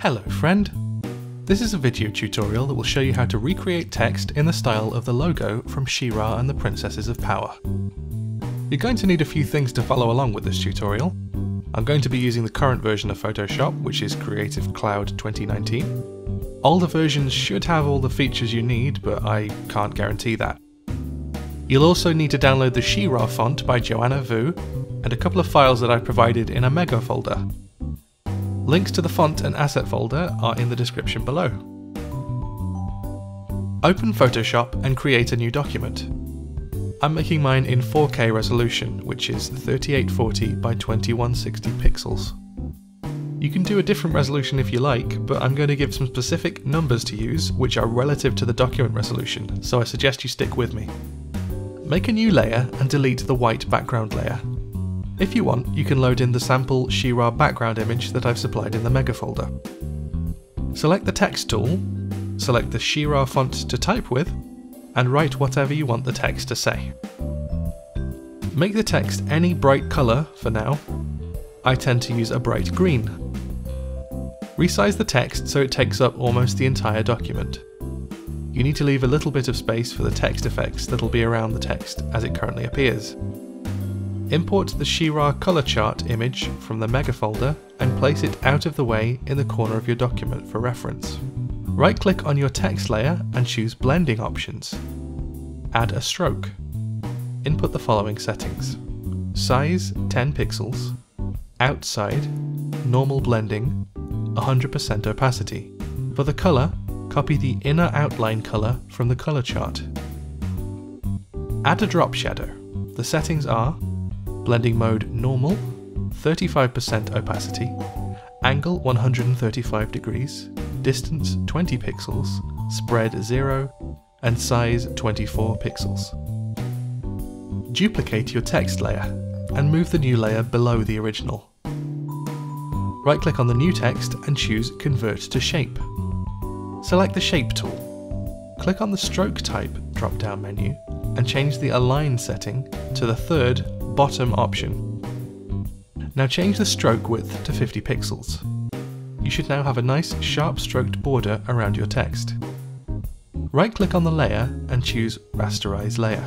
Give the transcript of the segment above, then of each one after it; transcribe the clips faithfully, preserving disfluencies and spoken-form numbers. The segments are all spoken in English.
Hello friend! This is a video tutorial that will show you how to recreate text in the style of the logo from She-Ra and the Princesses of Power. You're going to need a few things to follow along with this tutorial. I'm going to be using the current version of Photoshop, which is Creative Cloud twenty nineteen. Older versions should have all the features you need, but I can't guarantee that. You'll also need to download the She-Ra font by Joanna Vu, and a couple of files that I've provided in a Mega folder. Links to the font and asset folder are in the description below. Open Photoshop and create a new document. I'm making mine in four K resolution, which is thirty-eight forty by twenty-one sixty pixels. You can do a different resolution if you like, but I'm going to give some specific numbers to use which are relative to the document resolution, so I suggest you stick with me. Make a new layer and delete the white background layer. If you want, you can load in the sample She-Ra background image that I've supplied in the Mega folder. Select the text tool, select the She-Ra font to type with, and write whatever you want the text to say. Make the text any bright colour for now. I tend to use a bright green. Resize the text so it takes up almost the entire document. You need to leave a little bit of space for the text effects that'll be around the text as it currently appears. Import the She-Ra color chart image from the Mega folder and place it out of the way in the corner of your document for reference. Right-click on your text layer and choose Blending options. Add a stroke. Input the following settings: size ten pixels, outside, normal blending, one hundred percent opacity. For the color, copy the inner outline color from the color chart. Add a drop shadow. The settings are blending mode normal, thirty-five percent opacity, angle one hundred thirty-five degrees, distance twenty pixels, spread zero, and size twenty-four pixels. Duplicate your text layer and move the new layer below the original. Right-click on the new text and choose Convert to Shape. Select the Shape tool. Click on the Stroke Type drop-down menu and change the Align setting to the third bottom option. Now change the stroke width to fifty pixels. You should now have a nice sharp stroked border around your text. Right-click on the layer and choose Rasterize Layer.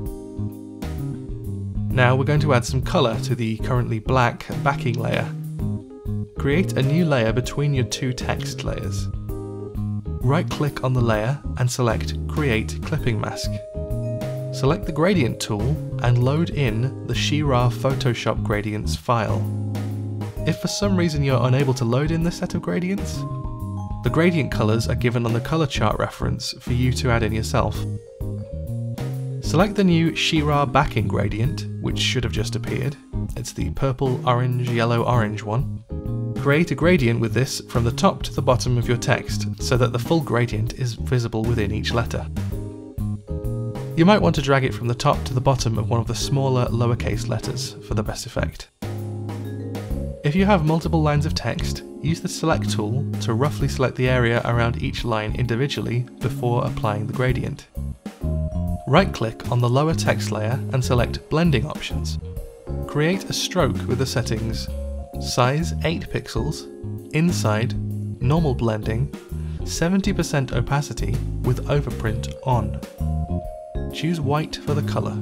Now we're going to add some colour to the currently black backing layer. Create a new layer between your two text layers. Right-click on the layer and select Create Clipping Mask. Select the Gradient tool and load in the She-Ra Photoshop Gradients file. If for some reason you're unable to load in this set of gradients, the gradient colours are given on the colour chart reference for you to add in yourself. Select the new She-Ra backing gradient, which should have just appeared. It's the purple, orange, yellow, orange one. Create a gradient with this from the top to the bottom of your text so that the full gradient is visible within each letter. You might want to drag it from the top to the bottom of one of the smaller lowercase letters for the best effect. If you have multiple lines of text, use the Select tool to roughly select the area around each line individually before applying the gradient. Right-click on the lower text layer and select Blending options. Create a stroke with the settings size eight pixels, inside, normal blending, seventy percent opacity with overprint on. Choose white for the colour.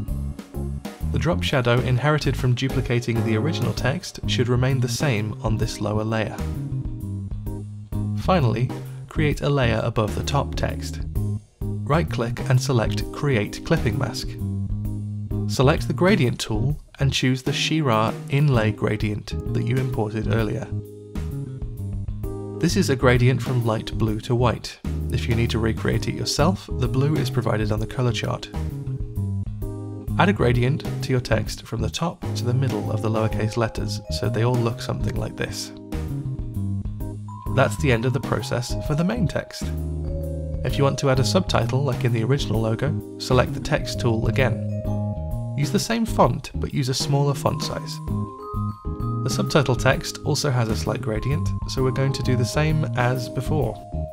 The drop shadow inherited from duplicating the original text should remain the same on this lower layer. Finally, create a layer above the top text. Right-click and select Create Clipping Mask. Select the Gradient tool and choose the She-Ra Inlay gradient that you imported earlier. This is a gradient from light blue to white. If you need to recreate it yourself, the blue is provided on the colour chart. Add a gradient to your text from the top to the middle of the lowercase letters so they all look something like this. That's the end of the process for the main text. If you want to add a subtitle like in the original logo, select the text tool again. Use the same font but use a smaller font size. The subtitle text also has a slight gradient, so we're going to do the same as before.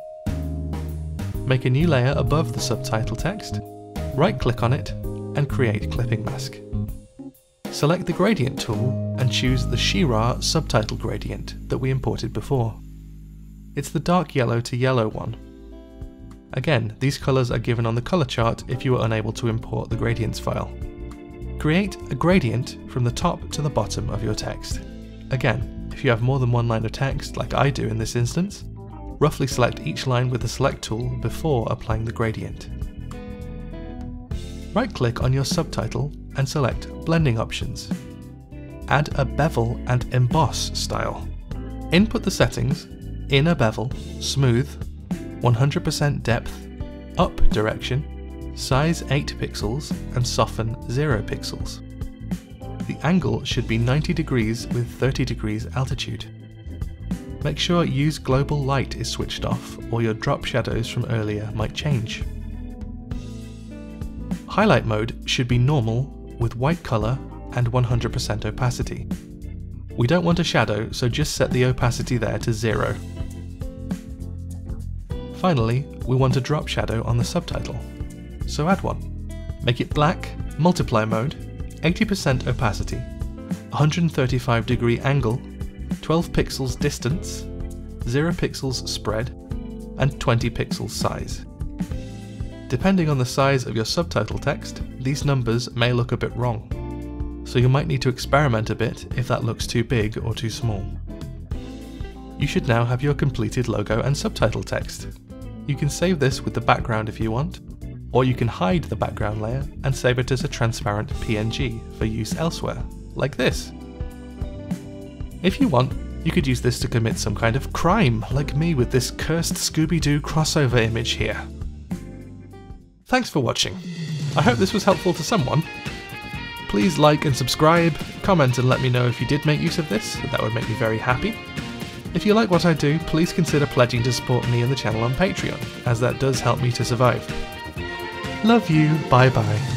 Make a new layer above the subtitle text, right-click on it, and create Clipping Mask. Select the Gradient tool and choose the She-Ra Subtitle gradient that we imported before. it's the dark yellow to yellow one. Again, these colours are given on the colour chart if you are unable to import the gradients file. Create a gradient from the top to the bottom of your text. Again, if you have more than one line of text, like I do in this instance, roughly select each line with the select tool before applying the gradient. Right-click on your subtitle and select Blending Options. Add a bevel and emboss style. Input the settings: inner bevel, smooth, one hundred percent depth, up direction, size eight pixels, and soften zero pixels. The angle should be ninety degrees with thirty degrees altitude. Make sure Use Global Light is switched off, or your drop shadows from earlier might change. Highlight mode should be normal with white color and one hundred percent opacity. We don't want a shadow, so just set the opacity there to zero. Finally, we want a drop shadow on the subtitle, so add one. Make it black, multiply mode, eighty percent opacity, one hundred thirty-five degree angle, twelve pixels distance, zero pixels spread, and twenty pixels size. Depending on the size of your subtitle text, these numbers may look a bit wrong, so you might need to experiment a bit if that looks too big or too small. You should now have your completed logo and subtitle text. You can save this with the background if you want, or you can hide the background layer and save it as a transparent P N G for use elsewhere, like this. If you want, you could use this to commit some kind of crime, like me with this cursed Scooby-Doo crossover image here. Thanks for watching. I hope this was helpful to someone. Please like and subscribe, comment and let me know if you did make use of this, that would make me very happy. If you like what I do, please consider pledging to support me and the channel on Patreon, as that does help me to survive. Love you, bye bye.